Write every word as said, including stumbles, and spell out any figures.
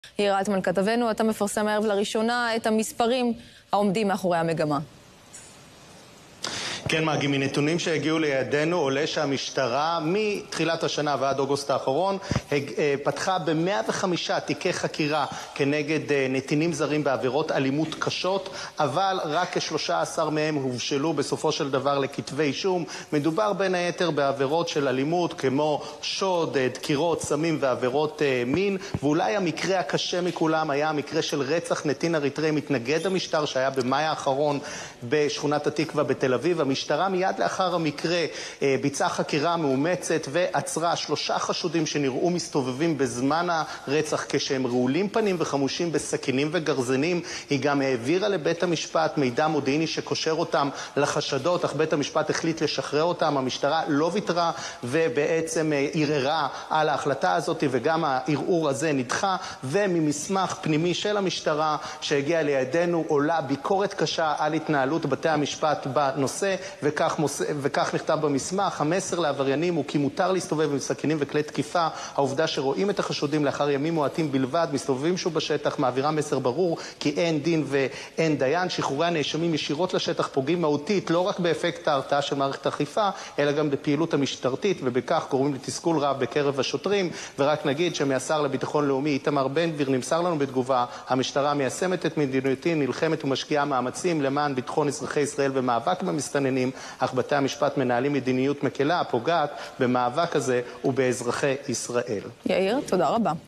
יאיר אלטמן כתבנו, אתה מפרסם הערב לראשונה את המספרים העומדים מאחורי המגמה. כן, מגי, מנתונים שהגיעו לידינו עולה שהמשטרה מתחילת השנה ועד אוגוסט האחרון פתחה ב-מאה וחמישה תיקי חקירה כנגד נתינים זרים בעבירות אלימות קשות, אבל רק כ-שלושה עשר מהם הובשלו בסופו של דבר לכתבי אישום. מדובר בין היתר בעבירות של אלימות כמו שוד, דקירות, סמים ועבירות מין, ואולי המקרה הקשה מכולם היה המקרה של רצח נתין אריתראי מתנגד המשטר שהיה במאי האחרון בשכונת התקווה בתל אביב. המשטרה מיד לאחר המקרה ביצעה חקירה מאומצת ועצרה שלושה חשודים שנראו מסתובבים בזמן הרצח כשהם רעולים פנים וחמושים בסכינים וגרזנים. היא גם העבירה לבית המשפט מידע מודיעיני שקושר אותם לחשדות, אך בית המשפט החליט לשחרר אותם. המשטרה לא ויתרה ובעצם ערערה על ההחלטה הזאת, וגם הערעור הזה נדחה. וממסמך פנימי של המשטרה שהגיע לידינו עולה ביקורת קשה על התנהלות בתי המשפט בנושא, וכך, מוס... וכך נכתב במסמך: המסר לעבריינים הוא כי מותר להסתובב עם סכינים וכלי תקיפה. העובדה שרואים את החשודים לאחר ימים מועטים בלבד מסתובבים שוב בשטח מעבירה מסר ברור כי אין דין ואין דיין. שחרורי הנאשמים ישירות לשטח פוגעים מהותית לא רק באפקט ההרתעה של מערכת האכיפה אלא גם בפעילות המשטרתית, ובכך גורמים לתסכול רב בקרב השוטרים. ורק נגיד שמהשר לביטחון לאומי איתמר בן גביר נמסר לנו בתגובה: המשטרה מיישמת את מדיניותה, נלחמת ומשקיעה מאמצים למען ביטחון אזרחי ישראל ומאבק במסתננים, אך בתי המשפט מנהלים מדיניות מקלה הפוגעת במאבק הזה ובאזרחי ישראל. יאיר, תודה רבה.